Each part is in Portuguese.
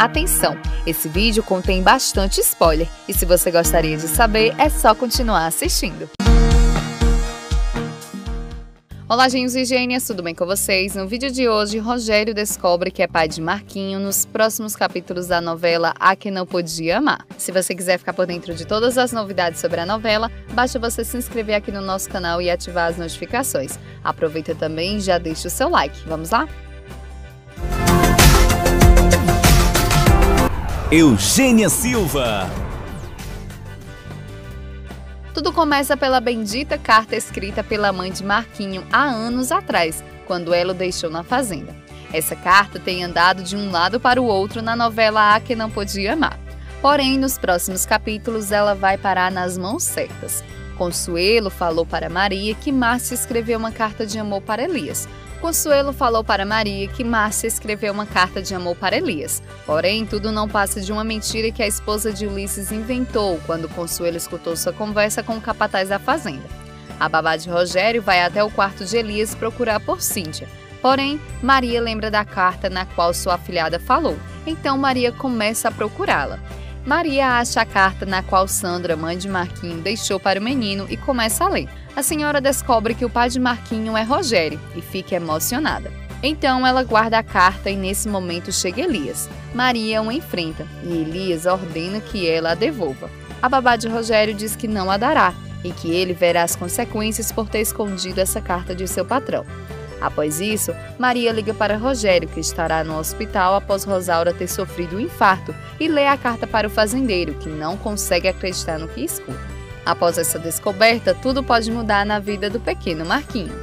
Atenção, esse vídeo contém bastante spoiler e se você gostaria de saber, é só continuar assistindo. Olá, gênios e gênias, tudo bem com vocês? No vídeo de hoje, Rogério descobre que é pai de Marquinho nos próximos capítulos da novela A Que Não Podia Amar. Se você quiser ficar por dentro de todas as novidades sobre a novela, basta você se inscrever aqui no nosso canal e ativar as notificações. Aproveita também e já deixa o seu like. Vamos lá? Eugênia Silva. Tudo começa pela bendita carta escrita pela mãe de Marquinho há anos atrás, quando ela o deixou na fazenda. Essa carta tem andado de um lado para o outro na novela A Que Não Podia Amar. Porém, nos próximos capítulos ela vai parar nas mãos certas. Consuelo falou para Maria que Márcia escreveu uma carta de amor para Elias. Consuelo falou para Maria que Márcia escreveu uma carta de amor para Elias. Porém, tudo não passa de uma mentira que a esposa de Ulisses inventou quando Consuelo escutou sua conversa com o capataz da fazenda. A babá de Rogério vai até o quarto de Elias procurar por Cíntia. Porém, Maria lembra da carta na qual sua afilhada falou. Então Maria começa a procurá-la. Maria acha a carta na qual Sandra, mãe de Marquinho, deixou para o menino e começa a ler. A senhora descobre que o pai de Marquinho é Rogério e fica emocionada. Então ela guarda a carta e nesse momento chega Elias. Maria o enfrenta e Elias ordena que ela a devolva. A babá de Rogério diz que não a dará e que ele verá as consequências por ter escondido essa carta de seu patrão. Após isso, Maria liga para Rogério, que estará no hospital após Rosaura ter sofrido um infarto, e lê a carta para o fazendeiro, que não consegue acreditar no que escuta. Após essa descoberta, tudo pode mudar na vida do pequeno Marquinho.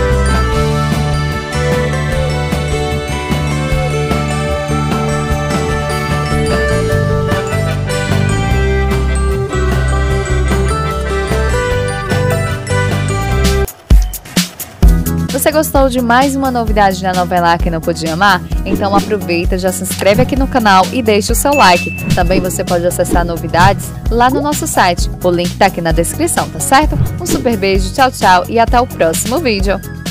Você gostou de mais uma novidade da novela A Que Não Podia Amar? Então aproveita, já se inscreve aqui no canal e deixa o seu like. Também você pode acessar novidades lá no nosso site. O link tá aqui na descrição, tá certo? Um super beijo, tchau, tchau e até o próximo vídeo.